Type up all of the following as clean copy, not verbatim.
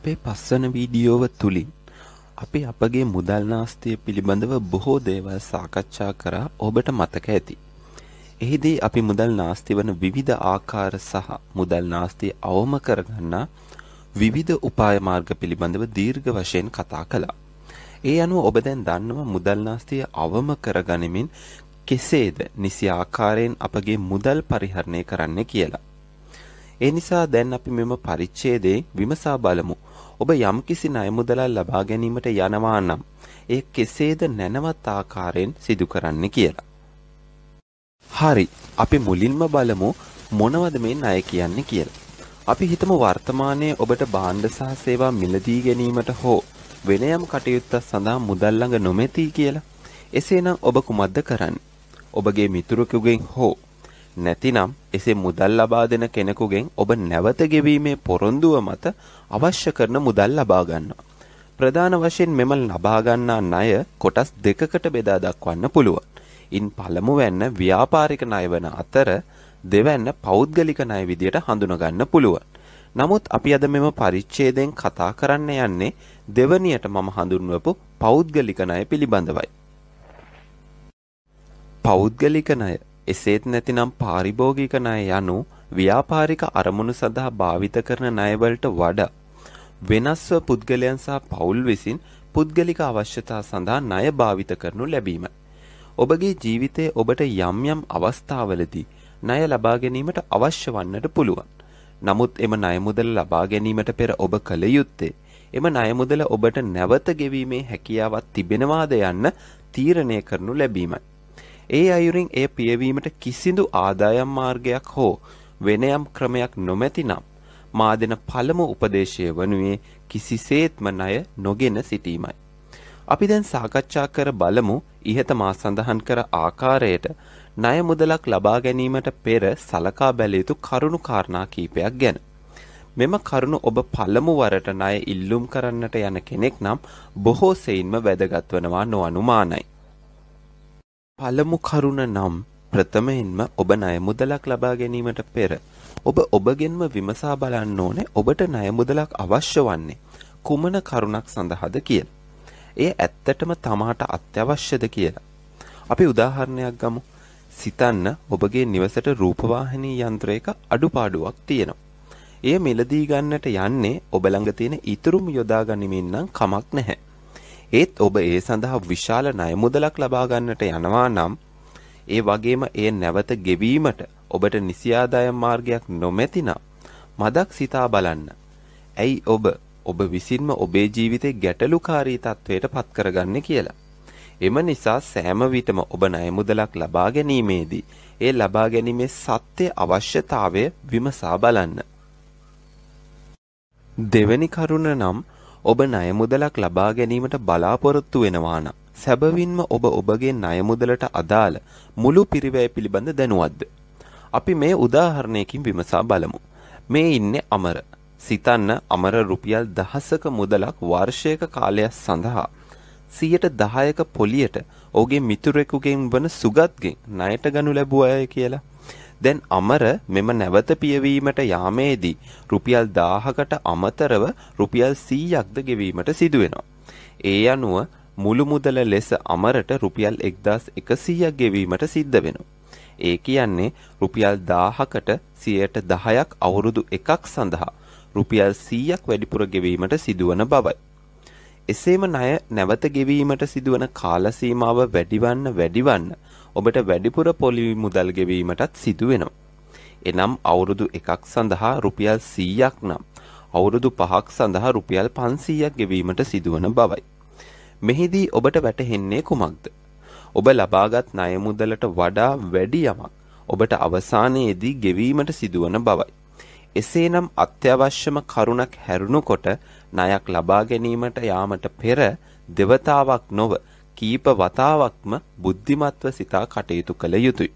අපේ පස්වන වීඩියෝව තුලින් අපි අපගේ මුදල් නාස්තිය පිළිබඳව බොහෝ දේවල් සාකච්ඡා කරා ඔබට මතක ඇති. එහිදී අපි මුදල් නාස්ති වන විවිධ ආකාර සහ මුදල් නාස්තිය අවම කරගන්නා විවිධ උපාය මාර්ග පිළිබඳව දීර්ඝ වශයෙන් කතා කළා. ඒ අනුව ඔබ දැන් දන්නවා මුදල් නාස්තිය අවම කරගනිමින් කෙසේද නිසි ආකාරයෙන් අපගේ මුදල් පරිහරණය කරන්න කියලා. ඒ නිසා දැන් අපි මෙම පරිච්ඡේදයේ විමසා බලමු. ඔබ යම්කිසි ණය මුදලක් ලබා ගැනීමට යනවා නම් ඒ කෙසේද නැනවත් ආකාරයෙන් සිදු කරන්න කියලා. හරි, අපි මුලින්ම බලමු මොනවද මේ ණය කියන්නේ කියලා. අපි හිතමු වර්තමානයේ ඔබට භාණ්ඩ සහ සේවා මිලදී ගැනීමට හෝ වෙන යම් කටයුත්තක් සඳහා මුදල් ළඟ නොමැති කියලා. එසේනම් ඔබ කුමක්ද කරන්නේ? ඔබගේ මිතුරෙකුගෙන් හෝ නැතිනම් එසේ මුදල් ලබා දෙන කෙනෙකුගෙන් ඔබ නැවත ගෙවීමේ පොරොන්දුව මත අවශ්‍ය කරන මුදල් ලබා ගන්නවා. ප්‍රධාන වශයෙන් මෙම ලබා ගන්නා ණය කොටස් දෙකකට බෙදා දක්වන්න පුළුවන්. ඉන් පළමුවැන්න ව්‍යාපාරික ණය වන අතර දෙවැන්න පෞද්ගලික ණය විදියට හඳුනා ගන්න පුළුවන්. නමුත් අපි අද මෙම පරිච්ඡේදයෙන් කතා කරන්න යන්නේ දෙවැනියට මම හඳුන්වපු පෞද්ගලික ණය පිළිබඳවයි. පෞද්ගලික ණය එසේත් නැතිනම් පාරිභෝගික ණය යනු ව්‍යාපාරික අරමුණු සඳහා භාවිත කරන ණයවලට වඩා වෙනස්ව පුද්ගලයන් සහ පවුල් විසින් පුද්ගලික අවශ්‍යතා සඳහා ණය භාවිත කරනු ලැබීමයි. ඔබගේ ජීවිතයේ ඔබට යම් යම් අවස්ථාවලදී ණය ලබා ගැනීමට අවශ්‍ය වන්නට පුළුවන්. නමුත් එම ණය මුදල ලබා ගැනීමට පෙර ඔබ කළ යුත්තේ එම ණය මුදල ඔබට නැවත ගෙවීමේ හැකියාවක් තිබෙනවාද යන්න තීරණය කරනු ලැබීමයි. ඒ අයුරින් එය පියවීමට කිසිදු ආදායම් මාර්ගයක් හෝ වෙන යම් ක්‍රමයක් නොමැතිනම් මා දෙන පළමු උපදේශය වනුයේ කිසිසේත්ම ණය නොගෙන සිටීමයි. අපි දැන් සාකච්ඡා කර බලමු ඉහත මා සඳහන් කර ආකාරයට ණය මුදලක් ලබා ගැනීමට පෙර සලකා බැලිය යුතු කරුණු කාරණා කීපයක් ගැන. මෙම කරුණු ඔබ පළමු වරට ණය ඉල්ලුම් කරන්නට යන කෙනෙක් නම් බොහෝ සෙයින්ම වැදගත් වනවා නොඅනුමානයි. පළමු කරුණ නම් ප්‍රථමයෙන්ම ඔබ ණය මුදලක් ලබා ගැනීමට පෙර ඔබ ඔබගෙන්ම විමසා බලන්න ඕනේ ඔබට ණය මුදලක් අවශ්‍ය වන්නේ කුමන කරුණක් සඳහාද කියලා. එය ඇත්තටම තමාට අත්‍යවශ්‍යද කියලා. අපි උදාහරණයක් ගමු. සිතන්න ඔබගේ නිවසට රූපවාහිනී යන්ත්‍රයක අඩුපාඩුවක් තියෙනවා. එය මිලදී ගන්නට යන්නේ ඔබ ළඟ තියෙන ඉතුරුම යොදා ගනිමින් නම් කමක් නැහැ. ඒත් ඔබ ඒ සඳහා විශාල ණය මුදලක් ලබා ගන්නට යනවා නම් ඒ වගේම එය නැවත ගෙවීමට ඔබට නිසි ආදායම් මාර්ගයක් නොමැතිනම් මදක් සිතා බලන්න. ඇයි ඔබ විසින්ම ඔබේ ජීවිතේ ගැටලුකාරී තත්වයට පත් කරගන්නේ කියලා. එම නිසා සෑම විටම ඔබ ණය මුදලක් ලබා ගැනීමේදී ඒ ලබා ගැනීමේ සත්‍ය අවශ්‍යතාවය විමසා බලන්න. දෙවැනි කරුණ නම් ඔබ ණය මුදලක් ලබා ගැනීමට බලාපොරොත්තු වෙනවා නම් සැබවින්ම ඔබ ඔබගේ ණය මුදලට අදාළ මුළු පිරිවැය පිළිබඳ දැනුවත්ද? අපි මේ උදාහරණයකින් විමසා බලමු. මේ ඉන්නේ අමර. සිතන්න අමර රුපියල් 1000ක මුදලක් වර්ෂයක කාලයක් සඳහා 10%ක පොලියට ඔහුගේ මිතුරෙකුගෙන් වන සුගත්ගෙන් ණයට ගනු ලැබුවාය කියලා. දැන් අමර මෙම නැවත පියවීමට යාමේදී රුපියල් 1000කට අමතරව රුපියල් 100ක්ද ගෙවීමට සිදු වෙනවා. ඒ අනුව මුළු මුදල ලෙස අමරට රුපියල් 1100ක් ගෙවීමට සිද්ධ වෙනවා. ඒ කියන්නේ රුපියල් 1000කට 10%ක් අවුරුදු 1ක් සඳහා රුපියල් 100ක් වැඩිපුර ගෙවීමට සිදුවන බවයි. එසේම ණය නැවත ගෙවීමට සිදුවන කාල සීමාව වැඩිවන්න ඔබට වැඩිපුර පොලි මුදල් ගෙවීමටත් සිදු වෙනවා. එනම් අවුරුදු 1ක් සඳහා රුපියල් 100ක් නම් අවුරුදු 5ක් සඳහා රුපියල් 500ක් ගෙවීමට සිදුවන බවයි. මෙහිදී ඔබට වැටහෙන්නේ කුමක්ද? ඔබ ලබාගත් ණය මුදලට වඩා වැඩි යමක් ඔබට අවසානයේදී ගෙවීමට සිදුවන බවයි. එසේනම් අත්‍යවශ්‍යම කරුණක් හැරුණුකොට ණයක් ලබා ගැනීමට යාමට පෙර දෙවතාවක් නොව කීප වතාවක්ම බුද්ධිමත්ව සිතා කටයුතු කළ යුතුය.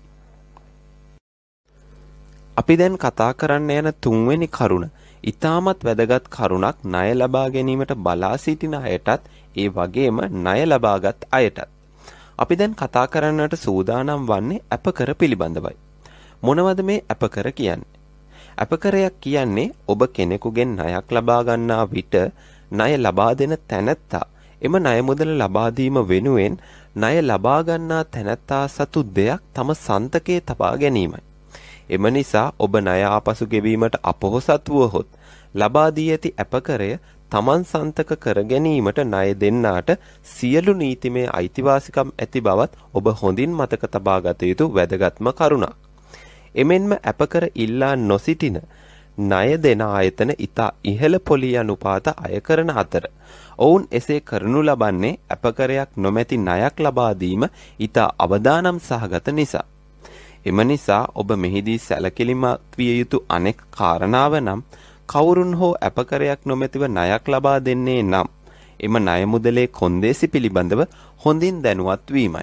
අපි දැන් කතා කරන්න යන තුන්වෙනි කරුණ ඊටමත් වැදගත් කරුණක් ණය ලබා ගැනීමට බලා සිටින අයටත් ඒ වගේම ණය ලබාගත් අයටත්. අපි දැන් කතා කරන්නට සූදානම් වන්නේ අපකර පිළිබඳවයි. මොනවද මේ අපකර කියන්නේ? අපකරයක් කියන්නේ ඔබ කෙනෙකුගෙන් ණයක් ලබා ගන්නා විට ණය ලබා දෙන තැනැත්තා එම ණය මුදල ලබා දීම වෙනුවෙන් ණය ලබා ගන්නා තැනැත්තා සතු දෙයක් තම සන්තකයේ තබා ගැනීමයි. එම නිසා ඔබ ණය ආපසු ගෙවීමට අපොහොසත් වුවහොත් ලබා දී ඇති අපකරය තමන් සන්තක කර ගැනීමට ණය දෙන්නාට සියලු නීතිමය අයිතිවාසිකම් ඇති බවත් ඔබ හොඳින් මතක තබා ගත යුතු වැදගත්ම කරුණක්. එමෙන්ම අපකර ඉල්ලා නොසිටින ණය දෙන ආයතන ඉතා ඉහළ පොලි අනුපාත අය කරන අතර ඔවුන් එසේ කරනු ලබන්නේ අපකරයක් නොමැති ණයක් ලබා දීම ඉතා අවදානම් සහගත නිසා. එම නිසා ඔබ මෙහිදී සැලකිලිමත් විය යුතු අනෙක් කාරණාව නම් කවුරුන් හෝ අපකරයක් නොමැතිව ණයක් ලබා දෙන්නේ නම් එම ණය මුදලේ කොන්දේසි පිළිබඳව හොඳින් දැනුවත් වීමයි.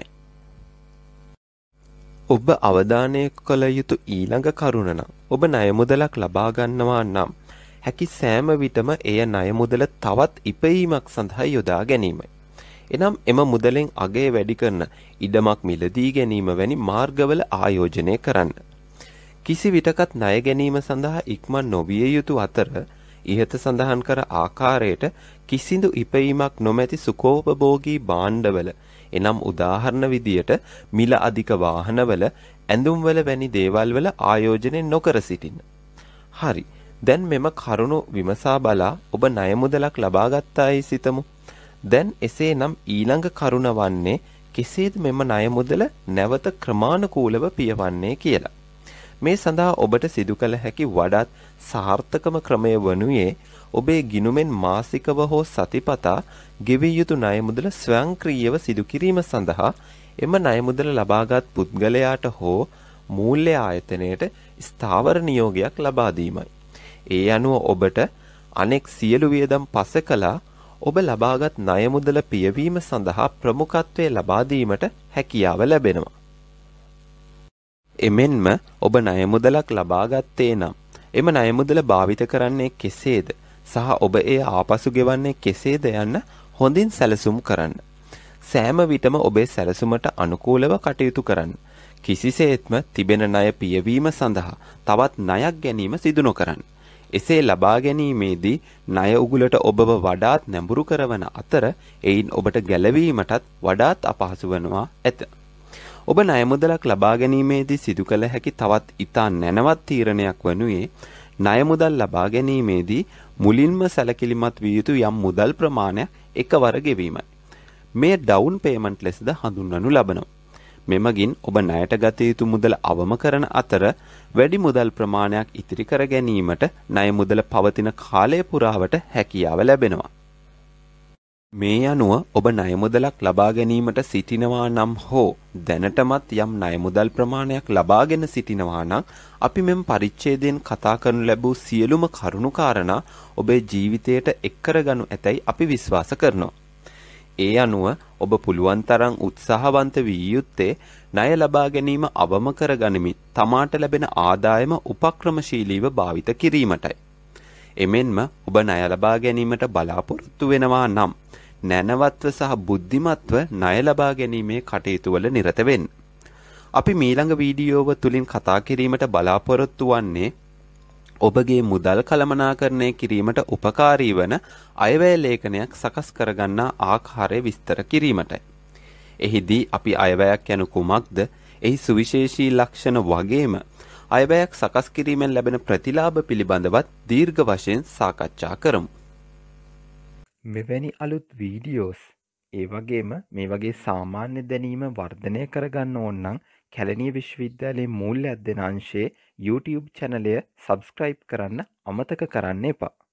ඔබ අවධානය කළ යුතු ඊළඟ කරුණ නම් ඔබ ණය මුදලක් ලබා ගන්නවා නම් හැකි සෑම විටම එය ණය මුදල තවත් ඉපයීමක් සඳහා යොදා ගැනීමයි. එනම් එම මුදලෙන් අගය වැඩි කරන ඉඩමක් මිලදී ගැනීම වැනි මාර්ගවල ආයෝජනය කරන්න. කිසි විටකත් ණය ගැනීම සඳහා ඉක්මන් නොවිය යුතු අතර ඉහත සඳහන් කර ආකාරයට කිසිදු ඉපයීමක් නොමැති සුඛෝපභෝගී භාණ්ඩවල එනම් උදාහරණ විදියට මිල අධික වාහනවල ඇඳුම්වල වැනි දේවල් වල ආයෝජනය නොකර සිටින්න. හරි. දැන් මෙම කරුණු විමසා බලා ඔබ ණය මුදලක් ලබා ගත්තායි සිතමු. දැන් එසේනම් ඊළඟ කරුණ වන්නේ කෙසේද මෙම ණය මුදල නැවත ක්‍රමානුකූලව පියවන්නේ කියලා. මේ සඳහා ඔබට සිදු කළ හැකි වඩාත් සාර්ථකම ක්‍රමය වනුයේ ඔබේ ගිණුමෙන් මාසිකව හෝ සතිපතා ගෙවිය යුතු ණය මුදල ස්වයංක්‍රීයව සිදු කිරීම සඳහා එම ණය මුදල ලබාගත් පුද්ගලයාට හෝ මූල්‍ය ආයතනයට ස්ථාවර නියෝගයක් ලබා දීමයි. ඒ අනුව ඔබට අනෙක් සියලු වියදම් පස කළා ඔබ ලබාගත් ණය මුදල පියවීම සඳහා ප්‍රමුඛත්වය ලබා දීමට හැකියාව ලැබෙනවා. එමෙන්ම ඔබ ණය මුදලක් ලබා ගත්තේ නම් එම ණය මුදල භාවිත කරන්නේ කෙසේද සහ ඔබ එය ආපසු ගෙවන්නේ කෙසේද යන්න හොඳින් සැලසුම් කරන්න. සෑම විටම ඔබේ සැලසුමට අනුකූලව කටයුතු කරන්න. කිසිසේත්ම තිබෙන ණය පියවීම සඳහා තවත් ණයක් ගැනීම සිදු නොකරන්න. එසේ ලබා ගැනීමේදී ණය උගුලට ඔබව වඩාත් නැඹුරු කරවන අතර එයින් ඔබට ගැලවීමටත් වඩාත් අපහසු වනවා ඇත. ඔබ ණය මුදලක් ලබා ගැනීමේදී සිදු කළ හැකි තවත් ඉතා නැනවත් තීරණයක් වනුයේ ණය මුදල් ලබා ගැනීමේදී මුලින්ම සැලකිලිමත් විය යුතු යම් මුදල් ප්‍රමාණයක් එකවර ගෙවීමයි. මේ ඩවුන් පේමන්ට් ලෙසද හඳුන්වනු ලබනවා. මෙමගින් ඔබ ණයට ගත යුතු මුදල අවම කරන අතර වැඩි මුදල් ප්‍රමාණයක් ඉතිරි කර ගැනීමට ණය මුදල පවතින කාලය පුරාවට හැකියාව ලැබෙනවා. මේ අනුව ඔබ ණය මුදලක් ලබා ගැනීමට සිටිනවා නම් හෝ දැනටමත් යම් ණය මුදල් ප්‍රමාණයක් ලබාගෙන සිටිනවා නම් අපි මෙම පරිච්ඡේදයෙන් කතා කරනු ලැබූ සියලුම කරුණු කාරණා ඔබේ ජීවිතයට එක් කරගනු ඇතැයි අපි විශ්වාස කරනවා. ඒ අනුව ඔබ පුළුවන් තරම් උත්සාහවන්ත වී යුත්තේ ණය ලබා ගැනීම අවම කරගනිමින් තමාට ලැබෙන ආදායම උපක්‍රමශීලීව භාවිත කිරීමටයි. එමෙන්ම ඔබ ණය ලබා ගැනීමට බලාපොරොත්තු වෙනවා නම් නැනවත්ව සහ බුද්ධිමත්ව ණය ලබා ගැනීමේ කටයුතු වල නිරත වෙන්න. අපි මීළඟ වීඩියෝව තුලින් කතා කිරීමට බලාපොරොත්තු වන්නේ ඔබගේ මුදල් කළමනාකරණය කිරීමට උපකාරී වන අයවැය ලේඛනයක් සකස් කරගන්නා ආකාරය විස්තර කිරීමටයි. එහිදී අපි අයවැයක් යනු කුමක්ද, එහි සුවිශේෂී ලක්ෂණ වගේම අයවැයක් සකස් කිරීමෙන් ලැබෙන ප්‍රතිලාභ පිළිබඳවත් දීර්ඝ වශයෙන් සාකච්ඡා කරමු. මෙවැනි අලුත් වීඩියෝස් ඒ වගේම මේ වගේ සාමාන්‍ය දැනීම වර්ධනය කරගන්න ඕන නම් කැලණිය විශ්වවිද්‍යාලයේ මූල්‍ය අධ්‍යයන අංශයේ YouTube චැනලය සබ්ස්ක්‍රයිබ් කරන්න අමතක කරන්න එපා.